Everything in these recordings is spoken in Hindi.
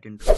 Get into.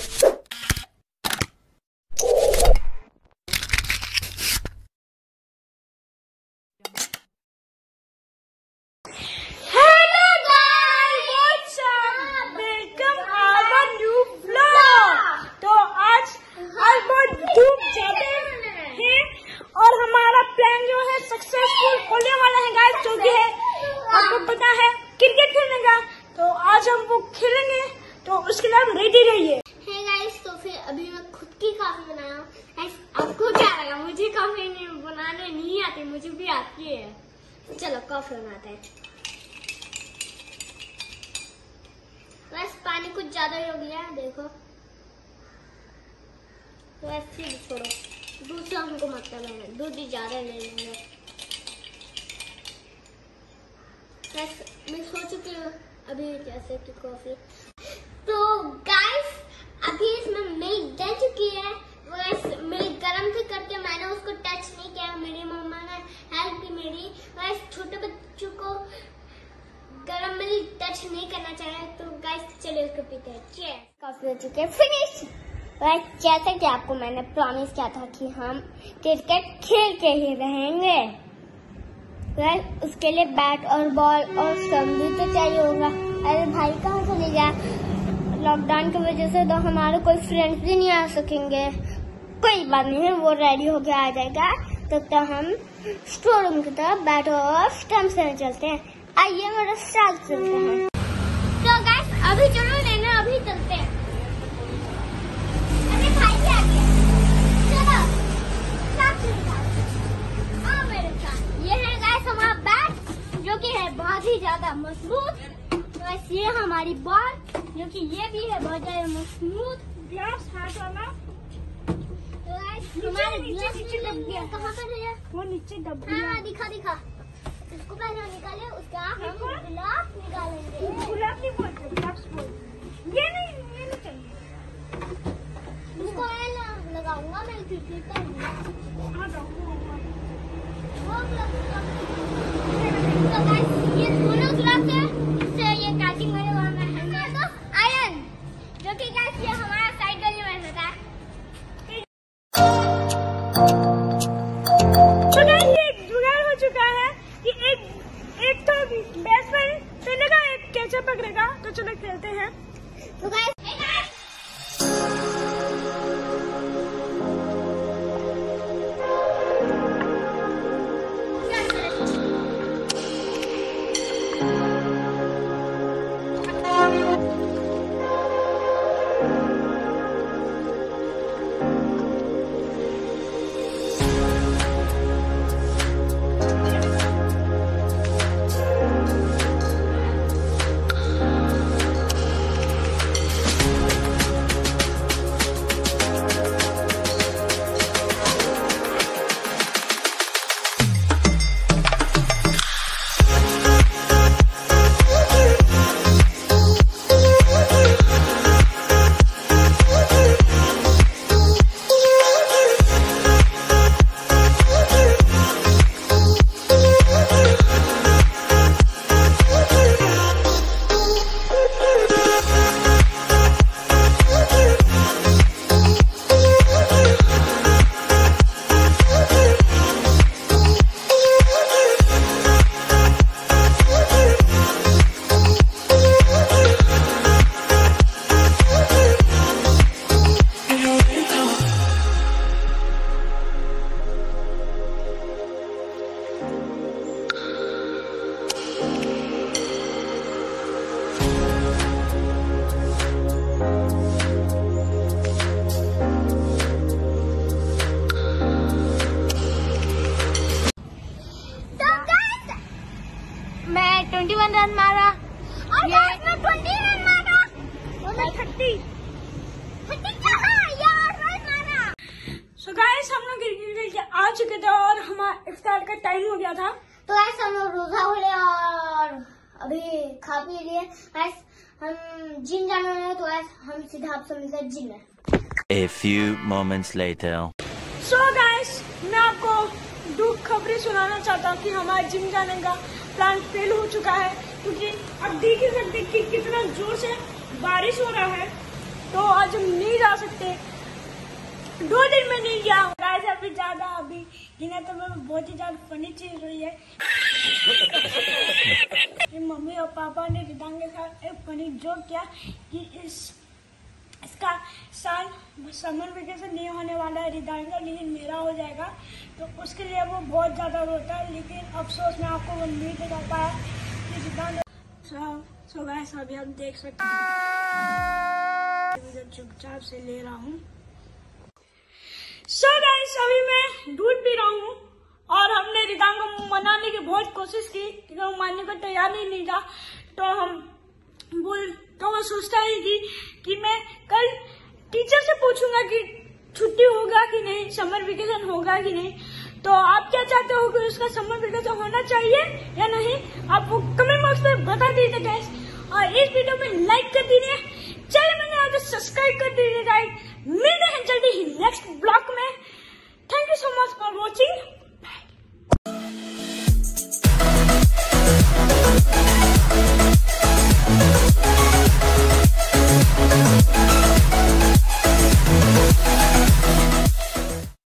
पता है क्रिकेट खेलने का, तो आज हम वो खेलेंगे, तो उसके लिए आप रेडी रहिए। हे गाइस, तो फिर अभी मैं खुद की कॉफी बनाया हूँ। आपको क्या लगा मुझे कॉफी बनाने नहीं आती? मुझे भी आती है। चलो कॉफी बनाते हैं। बस पानी कुछ ज्यादा ही हो गया है, देखो। तो ऐसे ही छोड़ो, दूसरा हमको मतलब है, दूध ही ज्यादा ले लेंगे। मैं सोच चुकी हूँ अभी जैसे कि कॉफी। तो गाइस, अभी इसमें मिल्क डल चुकी है। वैसे मिल्क गर्म थी करके मैंने उसको टच नहीं किया, मेरी मम्मा ने हेल्प की मेरी। वैसे छोटे बच्चों को गर्म मिल्क टच नहीं करना चाहिए। तो गाइस चलिए उसको पीते हैं। चीयर्स। कॉफी हो चुकी है फिनिश। जैसे कि आपको मैंने प्रॉमिस किया था कि हम क्रिकेट खेल के ही रहेंगे। उसके लिए बैट और बॉल और स्टंप भी तो चाहिए होगा। अरे भाई कहाँ चले गया? लॉकडाउन की वजह से तो हमारे कोई फ्रेंड्स भी नहीं आ सकेंगे। कोई बात नहीं है, वो रेडी होके आ जाएगा। तब तक हम स्टोर रूम की तरफ बैट और स्टंप से चलते हैं। आइए मेरे साथ चलते हैं। तो गाइस अभी चलो लेना, अभी चलते हैं। अरे भाई भी आ गया, चलो साथ चलते हैं। आओ मेरे साथ। ये है गाइस हमारा बैट, जो कि है बहुत ही ज्यादा मजबूत। तो ये हमारी बॉल, जो कि ये भी है बहुत ज्यादा मजबूत। ग्लास हाथ वाला, हमारे नीचे डब्बी कहाँ पर है? वो नीचे डब्बी। हाँ दिखा दिखा। इसको पहले निकाले, उसका हम गुलाब निकालेंगे। गुलाब नहीं बोलते, गुलाब बोलते। ये नहीं चाहिए। इसको मैं लगाऊंगा, मैं खिड़की पर। तो गाइस ये दोनों गुलाब है, इससे ये कैचिंग वाले वहाँ में है। तो आयरन, जो कि गाइस ये हमारा साइड गली में होता है। तो गाइस ये जुगाड़ हो चुका है कि एक तो बैट्समैन पहलेगा, एक कैचर पकड़ेगा। तो चलो खेलते हैं। तो गाइस मैं 21 रन मारा और मैं 20 रन मारा और मैं 30 रन मारा। सो गाइस हम लोग क्रिकेट खेल के आ चुके थे और हमारा इफ्तार का टाइम हो गया था। तो ऐसे हम लोग रोजा खोले और अभी खा पी लिए। हम जिम जाने वाले हैं, तो ऐसे हम सीधा आपसे मिलते हैं जिम में। A few moments later. So guys मैं आपको दुख खबरें सुनाना चाहता हूँ कि हमारे जिम जाने का प्लान फेल हो चुका है, क्योंकि अब देख ही सकते कि कितना जोर से बारिश हो रहा है तो आज हम नहीं जा सकते, 2 दिन में नहीं गया। गाइस अभी गिना तो मैं बहुत ही ज्यादा फनी चीज हुई है। मम्मी और पापा ने रिदांग के साथ एक फनी जोक किया कि इसका साल समर वेकेशन नहीं होने वाला है रिदांग का, लेकिन मेरा हो जाएगा, तो उसके लिए वो बहुत ज्यादा रोता है। लेकिन अफसोस मैं आपको वो नहीं दिखा पाया कि रिदांग। सो गाइस अभी आप देख सकते हैं चुपचाप से ले रहा हूँ। सो गाइस अभी मैं दूध पी रहा हूँ और हमने रिदांग को मनाने की बहुत कोशिश की, लेकिन वो मानने को तैयार ही नहीं था। तो वो सोचता है कि मैं कल टीचर से पूछूंगा कि छुट्टी होगा कि नहीं, समर वेकेशन होगा कि नहीं। तो आप क्या चाहते हो कि उसका समर वेकेशन होना चाहिए या नहीं, आप वो कमेंट बॉक्स में बता दीजिए गाइस। और इस वीडियो में लाइक कर दीजिए, चैनल में नया तो सब्सक्राइब कर दीजिए गाइस। मिलते हैं जल्दी ही नेक्स्ट ब्लॉग में। Thank you so much for watching.